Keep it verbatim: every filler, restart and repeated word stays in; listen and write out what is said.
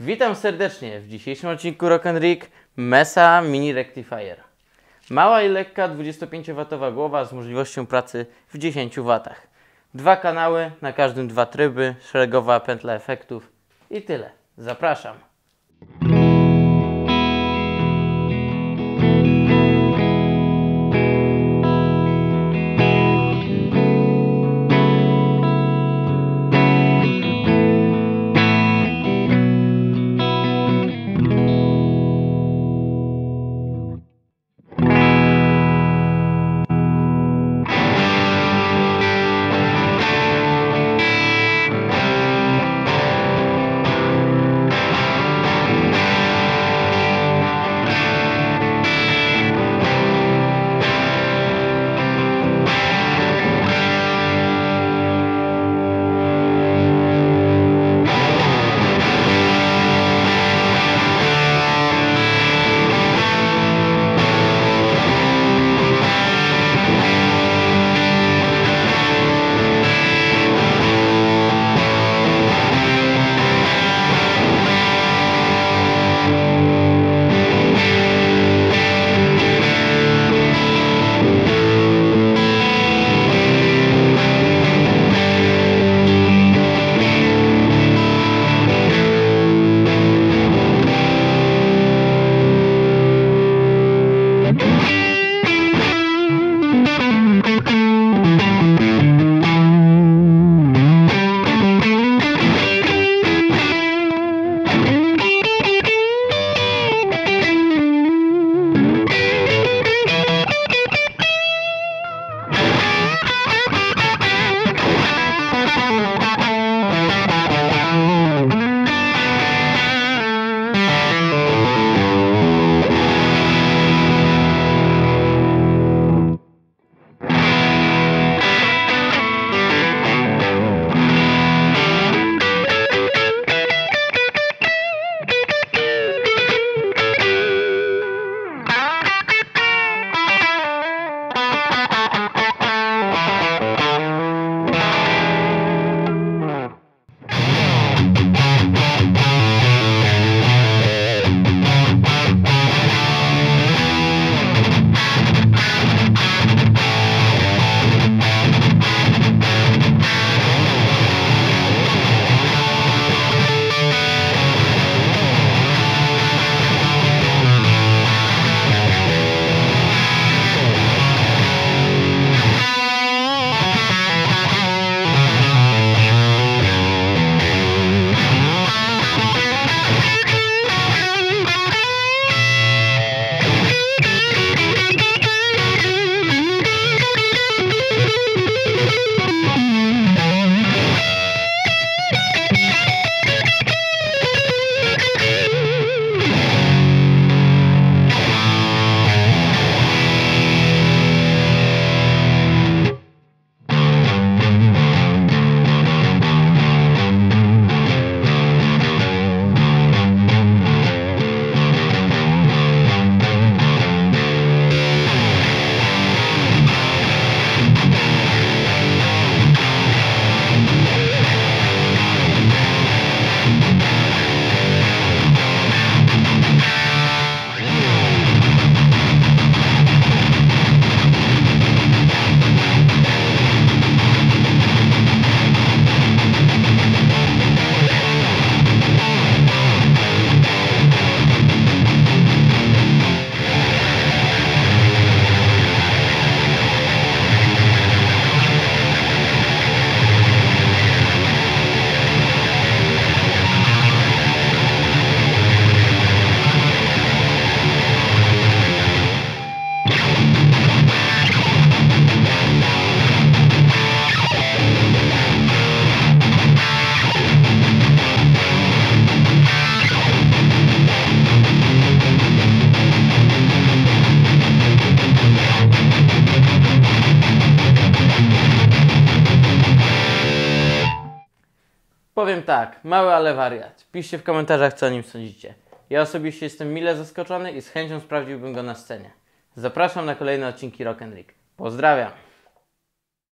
Witam serdecznie w dzisiejszym odcinku Rock and Rig Mesa Mini Rectifier. Mała i lekka dwudziestopięciowatowa głowa z możliwością pracy w dziesięciu watach. Dwa kanały, na każdym dwa tryby, szeregowa pętla efektów i tyle. Zapraszam. Powiem tak, mały ale wariat. Piszcie w komentarzach, co o nim sądzicie. Ja osobiście jestem mile zaskoczony i z chęcią sprawdziłbym go na scenie. Zapraszam na kolejne odcinki Rock and Rig. Pozdrawiam!